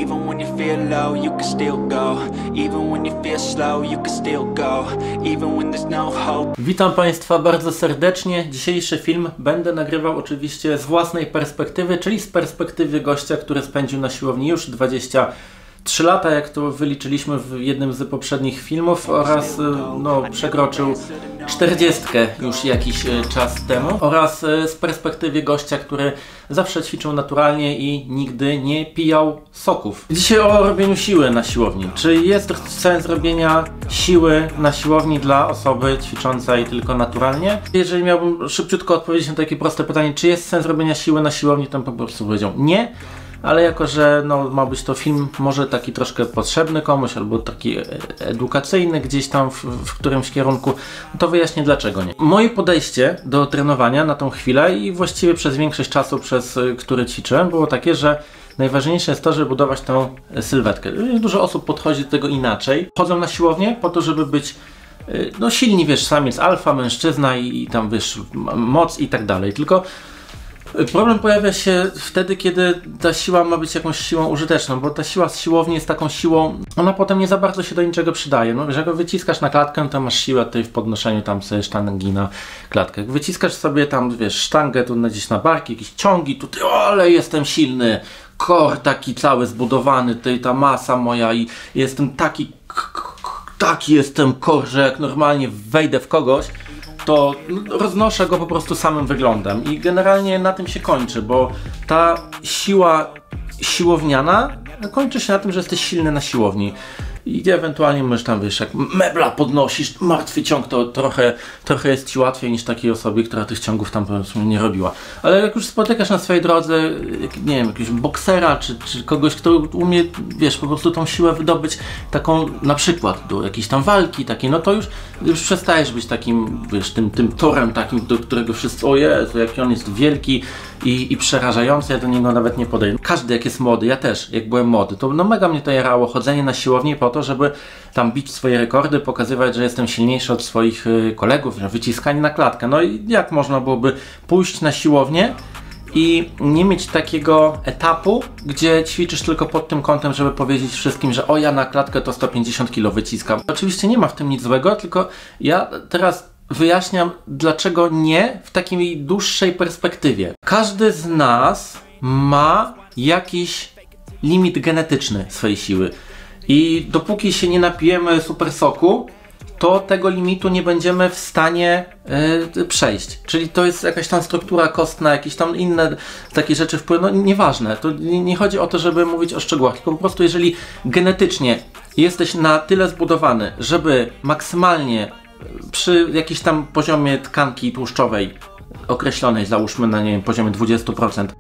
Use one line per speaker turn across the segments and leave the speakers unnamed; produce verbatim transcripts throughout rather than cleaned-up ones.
Even when you feel low, you can still go. Even when you feel slow, you can still go. Even when there's no hope.
Witam Państwa bardzo serdecznie. Dzisiejszy film będę nagrywał oczywiście z własnej perspektywy, czyli z perspektywy gościa, który spędził na siłowni już dwadzieścia trzy lata, jak to wyliczyliśmy w jednym z poprzednich filmów, oraz no, przekroczył czterdziestkę już jakiś czas temu, oraz z perspektywy gościa, który zawsze ćwiczył naturalnie i nigdy nie pijał soków. Dzisiaj o robieniu siły na siłowni. Czy jest sens robienia siły na siłowni dla osoby ćwiczącej tylko naturalnie? Jeżeli miałbym szybciutko odpowiedzieć na takie proste pytanie, czy jest sens robienia siły na siłowni, to bym po prostu powiedział nie. Ale jako, że no, ma być to film może taki troszkę potrzebny komuś, albo taki edukacyjny gdzieś tam w, w którymś kierunku, to wyjaśnię dlaczego nie. Moje podejście do trenowania na tą chwilę i właściwie przez większość czasu, przez który ćwiczyłem, było takie, że najważniejsze jest to, żeby budować tą sylwetkę. Dużo osób podchodzi do tego inaczej. Chodzą na siłownię po to, żeby być no, silni, wiesz, samiec alfa, mężczyzna i, i tam, wiesz, moc i tak dalej. Tylko problem pojawia się wtedy, kiedy ta siła ma być jakąś siłą użyteczną, bo ta siła z siłowni jest taką siłą, ona potem nie za bardzo się do niczego przydaje. No, że jak wyciskasz na klatkę, to masz siłę tutaj w podnoszeniu tam sobie sztangi na klatkę. Jak wyciskasz sobie tam, wiesz, sztangę tu gdzieś na barki, jakieś ciągi, tutaj, o, ale jestem silny, kor taki cały zbudowany, tutaj ta masa moja i jestem taki, taki jestem kor, że jak normalnie wejdę w kogoś, to roznoszę go po prostu samym wyglądem i generalnie na tym się kończy, bo ta siła siłowniana kończy się na tym, że jesteś silny na siłowni i ewentualnie możesz tam, wiesz, jak mebla podnosisz, martwy ciąg, to trochę, trochę jest ci łatwiej niż takiej osobie, która tych ciągów tam powiedzmy nie robiła. Ale jak już spotykasz na swojej drodze, nie wiem, jakiegoś boksera, czy, czy kogoś, kto umie, wiesz, po prostu tą siłę wydobyć taką, na przykład do jakiejś tam walki takiej, no to już, już przestajesz być takim, wiesz, tym, tym torem takim, do którego wszyscy, o Jezu, jaki on jest wielki i, i przerażający, ja do niego nawet nie podejdę. Każdy jak jest młody, ja też, jak byłem młody, to no mega mnie to jarało, chodzenie na siłownię po to, żeby tam bić swoje rekordy, pokazywać, że jestem silniejszy od swoich kolegów, że wyciskanie na klatkę. No i jak można byłoby pójść na siłownię i nie mieć takiego etapu, gdzie ćwiczysz tylko pod tym kątem, żeby powiedzieć wszystkim, że o, ja na klatkę to sto pięćdziesiąt kilo wyciskam. Oczywiście nie ma w tym nic złego, tylko ja teraz wyjaśniam, dlaczego nie w takiej dłuższej perspektywie. Każdy z nas ma jakiś limit genetyczny swojej siły. I dopóki się nie napijemy super soku, to tego limitu nie będziemy w stanie yy, przejść. Czyli to jest jakaś tam struktura kostna, jakieś tam inne takie rzeczy wpływ, no nieważne. To nie, nie chodzi o to, żeby mówić o szczegółach, tylko po prostu jeżeli genetycznie jesteś na tyle zbudowany, żeby maksymalnie przy jakimś tam poziomie tkanki tłuszczowej określonej, załóżmy na, nie wiem, poziomie dwadzieścia procent,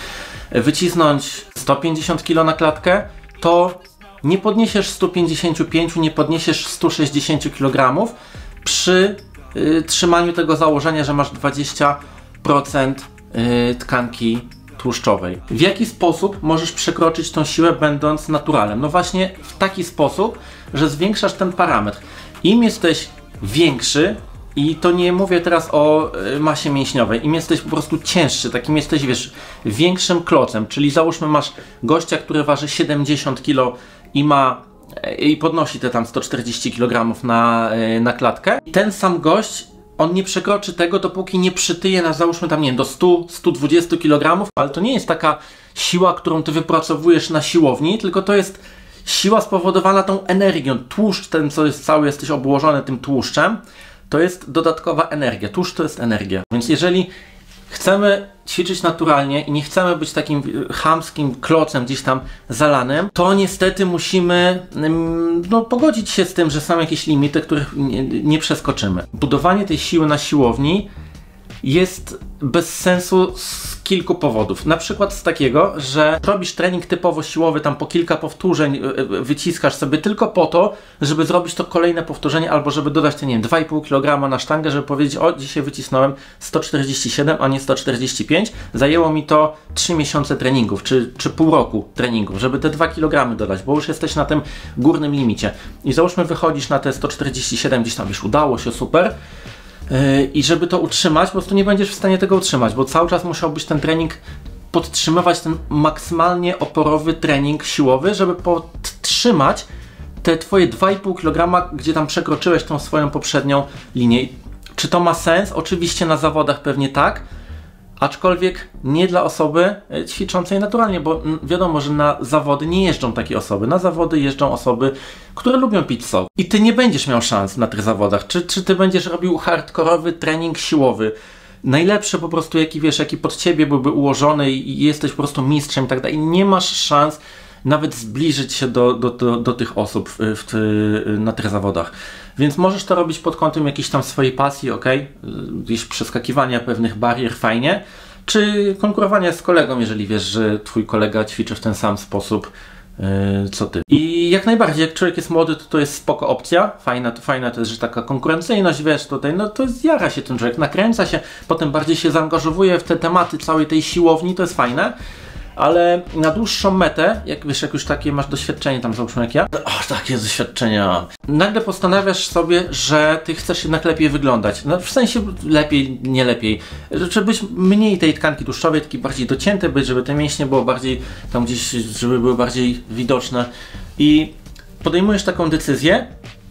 wycisnąć sto pięćdziesiąt kilo na klatkę, to nie podniesiesz stu pięćdziesięciu pięciu, nie podniesiesz stu sześćdziesięciu kilogramów przy y, trzymaniu tego założenia, że masz dwadzieścia procent y, tkanki tłuszczowej. W jaki sposób możesz przekroczyć tą siłę, będąc naturalnym? No właśnie w taki sposób, że zwiększasz ten parametr. Im jesteś większy, i to nie mówię teraz o masie mięśniowej, im jesteś po prostu cięższy, takim jesteś, wiesz, większym klocem, czyli załóżmy masz gościa, który waży siedemdziesiąt kilo i ma i podnosi te tam sto czterdzieści kilogramów na, na klatkę. Ten sam gość, on nie przekroczy tego, dopóki nie przytyje na, załóżmy tam, nie wiem, do stu do stu dwudziestu kilogramów, ale to nie jest taka siła, którą ty wypracowujesz na siłowni, tylko to jest siła spowodowana tą energią. Tłuszcz ten, co jest cały, jesteś obłożony tym tłuszczem, to jest dodatkowa energia. Tłuszcz to jest energia. Więc jeżeli chcemy ćwiczyć naturalnie i nie chcemy być takim chamskim klocem gdzieś tam zalanym, to niestety musimy no, pogodzić się z tym, że są jakieś limity, których nie, nie przeskoczymy. Budowanie tej siły na siłowni jest bez sensu z kilku powodów. Na przykład z takiego, że robisz trening typowo siłowy, tam po kilka powtórzeń wyciskasz sobie tylko po to, żeby zrobić to kolejne powtórzenie, albo żeby dodać te, nie wiem, dwa i pół kilograma na sztangę, żeby powiedzieć, o, dzisiaj wycisnąłem sto czterdzieści siedem, a nie sto czterdzieści pięć. Zajęło mi to trzy miesiące treningów, czy, czy pół roku treningów, żeby te dwa kilogramy dodać, bo już jesteś na tym górnym limicie. I załóżmy, wychodzisz na te sto czterdzieści siedem, gdzieś tam, wiesz, udało się, super. I żeby to utrzymać, po prostu nie będziesz w stanie tego utrzymać, bo cały czas musiał być ten trening podtrzymywać ten maksymalnie oporowy trening siłowy, żeby podtrzymać te twoje dwa i pół kilograma, gdzie tam przekroczyłeś tą swoją poprzednią linię. Czy to ma sens? Oczywiście na zawodach pewnie tak, aczkolwiek nie dla osoby ćwiczącej naturalnie, bo wiadomo, że na zawody nie jeżdżą takie osoby. Na zawody jeżdżą osoby, które lubią pić sok. I ty nie będziesz miał szans na tych zawodach. Czy, czy ty będziesz robił hardkorowy trening siłowy, najlepszy po prostu, jaki wiesz, jaki pod ciebie byłby ułożony i jesteś po prostu mistrzem i tak dalej. Nie masz szans nawet zbliżyć się do, do, do, do tych osób w, w, na tych zawodach. Więc możesz to robić pod kątem jakiejś tam swojej pasji, ok? Gdzieś przeskakiwania pewnych barier, fajnie. Czy konkurowania z kolegą, jeżeli wiesz, że twój kolega ćwiczy w ten sam sposób yy, co ty. I jak najbardziej, jak człowiek jest młody, to to jest spoko opcja. Fajna to, fajna to jest, że taka konkurencyjność, wiesz, tutaj, no to zjara się ten człowiek, nakręca się, potem bardziej się zaangażowuje w te tematy całej tej siłowni, to jest fajne. Ale na dłuższą metę, jak wiesz, jak już takie masz doświadczenie tam, załóżmy jak ja, o, takie doświadczenia, nagle postanawiasz sobie, że ty chcesz jednak lepiej wyglądać. No w sensie lepiej, nie lepiej. Żeby być mniej tej tkanki tłuszczowej, taki bardziej docięte być, żeby te mięśnie było bardziej tam gdzieś, żeby były bardziej widoczne. I podejmujesz taką decyzję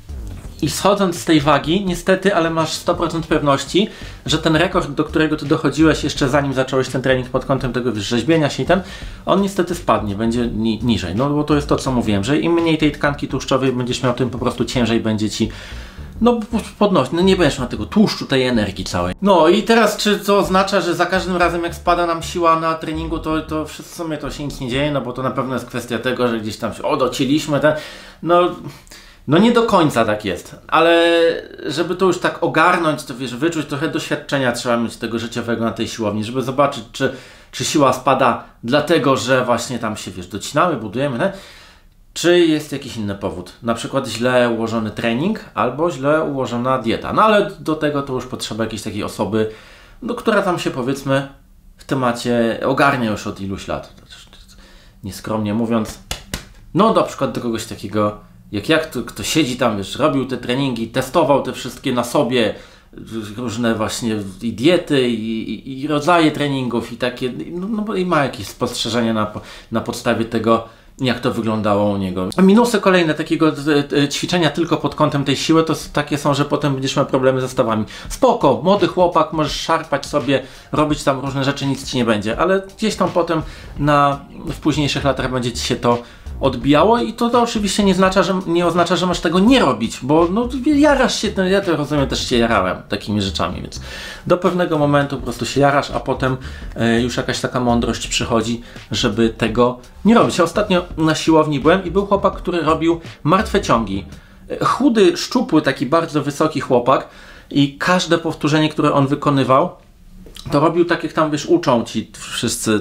i schodząc z tej wagi, niestety, ale masz sto procent pewności, że ten rekord, do którego ty dochodziłeś jeszcze zanim zacząłeś ten trening pod kątem tego rzeźbienia się i ten, on niestety spadnie, będzie ni niżej. No bo to jest to, co mówiłem, że im mniej tej tkanki tłuszczowej będziesz miał, tym po prostu ciężej będzie ci no podnosić, no nie będziesz miał tego tłuszczu, tej energii całej. No i teraz, czy to oznacza, że za każdym razem jak spada nam siła na treningu, to, to w sumie to się nic nie dzieje, no bo to na pewno jest kwestia tego, że gdzieś tam się o, docięliśmy ten, no... No nie do końca tak jest, ale żeby to już tak ogarnąć, to wiesz, wyczuć trochę doświadczenia trzeba mieć tego życiowego na tej siłowni, żeby zobaczyć, czy, czy siła spada dlatego, że właśnie tam się, wiesz, docinamy, budujemy, nie? Czy jest jakiś inny powód, na przykład źle ułożony trening albo źle ułożona dieta. No ale do tego to już potrzeba jakiejś takiej osoby, no, która tam się, powiedzmy, w temacie ogarnia już od iluś lat. Nieskromnie mówiąc, no na przykład do kogoś takiego jak jak to, kto siedzi tam, wiesz, robił te treningi, testował te wszystkie na sobie, różne właśnie i diety, i, i, i rodzaje treningów i takie, no, no i ma jakieś spostrzeżenia na, na podstawie tego, jak to wyglądało u niego. A minusy kolejne takiego ćwiczenia tylko pod kątem tej siły to takie są, że potem będziesz miał problemy ze stawami. Spoko, młody chłopak, możesz szarpać sobie, robić tam różne rzeczy, nic ci nie będzie, ale gdzieś tam potem na, w późniejszych latach będzie ci się to odbijało i to, to oczywiście nie oznacza, że, nie oznacza, że masz tego nie robić, bo no, jarasz się, no, ja to rozumiem, też się jarałem takimi rzeczami, więc do pewnego momentu po prostu się jarasz, a potem e, już jakaś taka mądrość przychodzi, żeby tego nie robić. Ja ostatnio na siłowni byłem i był chłopak, który robił martwe ciągi. E, chudy, szczupły, taki bardzo wysoki chłopak i każde powtórzenie, które on wykonywał, to robił tak, jak tam, wiesz, uczą ci wszyscy,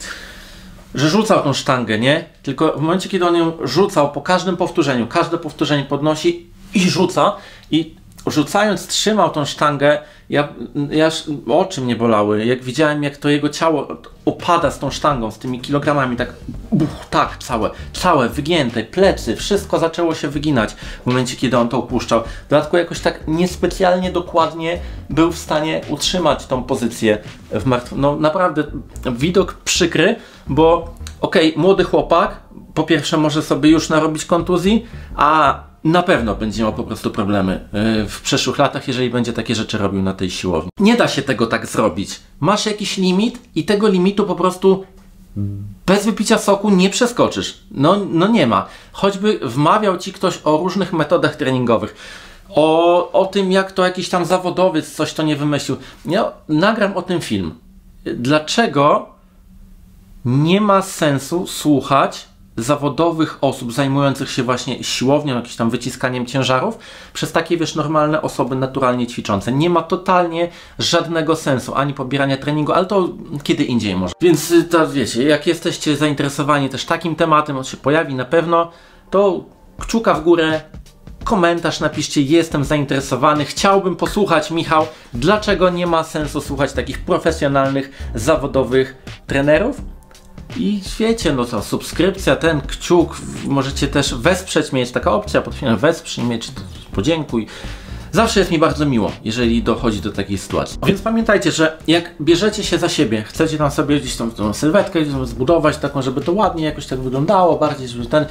że rzucał tą sztangę, nie? Tylko w momencie, kiedy on ją rzucał, po każdym powtórzeniu, każde powtórzenie podnosi i rzuca i rzucając trzymał tą sztangę, ja, ja oczy mnie bolały, jak widziałem, jak to jego ciało opada z tą sztangą, z tymi kilogramami, tak, buch, tak, całe, całe, wygięte, plecy, wszystko zaczęło się wyginać w momencie, kiedy on to upuszczał. W dodatku jakoś tak niespecjalnie dokładnie był w stanie utrzymać tą pozycję w martwym. No naprawdę widok przykry, bo okej, okay, młody chłopak, po pierwsze może sobie już narobić kontuzji, a na pewno będzie miał po prostu problemy w przyszłych latach, jeżeli będzie takie rzeczy robił na tej siłowni. Nie da się tego tak zrobić. Masz jakiś limit i tego limitu po prostu bez wypicia soku nie przeskoczysz. No, no nie ma. Choćby wmawiał ci ktoś o różnych metodach treningowych, o, o tym, jak to jakiś tam zawodowiec coś to nie wymyślił. Ja nagram o tym film. Dlaczego nie ma sensu słuchać zawodowych osób zajmujących się właśnie siłownią, jakimś tam wyciskaniem ciężarów przez takie, wiesz, normalne osoby naturalnie ćwiczące. Nie ma totalnie żadnego sensu, ani pobierania treningu, ale to kiedy indziej może. Więc to wiecie, jak jesteście zainteresowani też takim tematem, on się pojawi na pewno, to kciuka w górę, komentarz napiszcie, jestem zainteresowany, chciałbym posłuchać, Michał, dlaczego nie ma sensu słuchać takich profesjonalnych, zawodowych trenerów. I wiecie, no to subskrypcja, ten kciuk, możecie też wesprzeć, mieć taka opcja pod filmem, wesprzyj mnie, czy to podziękuj, Zawsze jest mi bardzo miło, jeżeli dochodzi do takiej sytuacji. Więc pamiętajcie, że jak bierzecie się za siebie, chcecie tam sobie gdzieś tą, tą sylwetkę zbudować taką, żeby to ładnie jakoś tak wyglądało, bardziej, żeby ten,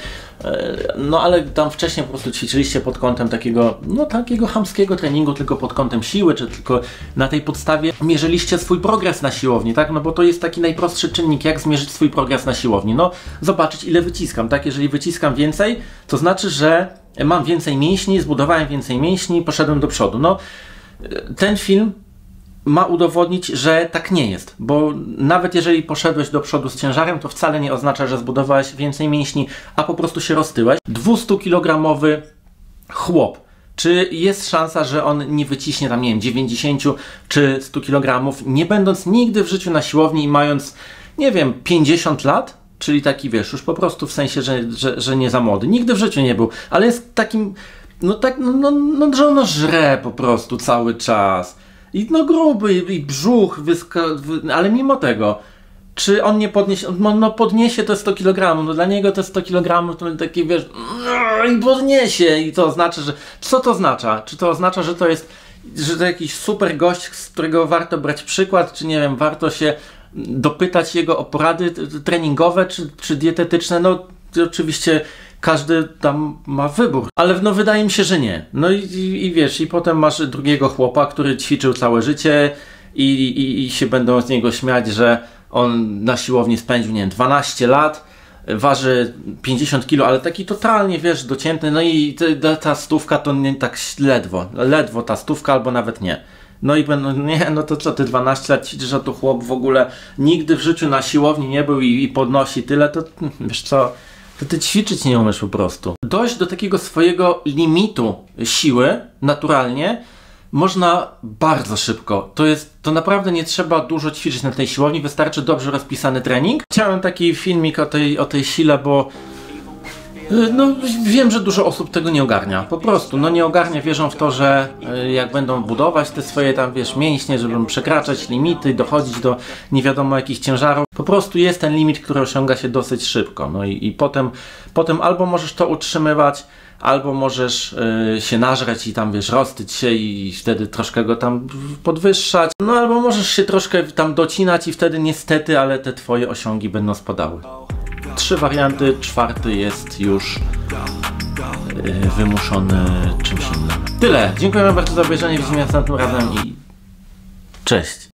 no ale tam wcześniej po prostu ćwiczyliście pod kątem takiego, no takiego chamskiego treningu, tylko pod kątem siły, czy tylko na tej podstawie mierzyliście swój progres na siłowni, tak? No bo to jest taki najprostszy czynnik, jak zmierzyć swój progres na siłowni. No zobaczyć, ile wyciskam, tak? Jeżeli wyciskam więcej, to znaczy, że mam więcej mięśni, zbudowałem więcej mięśni, poszedłem do przodu. No, ten film ma udowodnić, że tak nie jest, bo nawet jeżeli poszedłeś do przodu z ciężarem, to wcale nie oznacza, że zbudowałeś więcej mięśni, a po prostu się roztyłeś. dwustukilogramowy chłop. Czy jest szansa, że on nie wyciśnie tam, nie wiem, dziewięćdziesiąt czy stu kilogramów, nie będąc nigdy w życiu na siłowni i mając, nie wiem, pięćdziesiąt lat? Czyli taki, wiesz, już po prostu w sensie, że, że, że nie za młody. Nigdy w życiu nie był, ale jest takim, no tak, no, no, no że ono żre po prostu cały czas. I no gruby, i, i brzuch, wyska- wy, ale mimo tego, czy on nie podniesie, no, no podniesie to sto kilogramów, no dla niego to sto kilogramów, to taki, wiesz, i podniesie. I to oznacza, że, co to oznacza? Czy to oznacza, że to jest, że to jakiś super gość, z którego warto brać przykład, czy nie wiem, warto się dopytać jego o porady treningowe czy, czy dietetyczne? No oczywiście każdy tam ma wybór, ale no wydaje mi się, że nie. No i, i, i wiesz, i potem masz drugiego chłopa, który ćwiczył całe życie i, i, i się będą z niego śmiać, że on na siłowni spędził, nie wiem, dwanaście lat, waży pięćdziesiąt kilo, ale taki totalnie, wiesz, docięty, no i ta, ta stówka to nie, tak ledwo, ledwo ta stówka albo nawet nie. No i będą, nie, no to co, ty dwanaście lat ćwiczysz, a tu chłop w ogóle nigdy w życiu na siłowni nie był i, i podnosi tyle, to wiesz co, to ty ćwiczyć nie umiesz po prostu. Dojść do takiego swojego limitu siły naturalnie można bardzo szybko. To jest, to naprawdę nie trzeba dużo ćwiczyć na tej siłowni, wystarczy dobrze rozpisany trening. Chciałem taki filmik o tej, o tej sile, bo no wiem, że dużo osób tego nie ogarnia, po prostu, no nie ogarnia, wierzą w to, że jak będą budować te swoje tam, wiesz, mięśnie, żeby przekraczać limity, dochodzić do nie wiadomo jakich ciężarów, po prostu jest ten limit, który osiąga się dosyć szybko, no i, i potem, potem albo możesz to utrzymywać, albo możesz y, się nażreć i tam, wiesz, roztyć się i wtedy troszkę go tam podwyższać, no albo możesz się troszkę tam docinać i wtedy niestety, ale te twoje osiągi będą spadały. Trzy warianty, czwarty jest już yy, wymuszony czymś innym. Tyle. Dziękujemy bardzo za obejrzenie. Widzimy się następnym razem i cześć.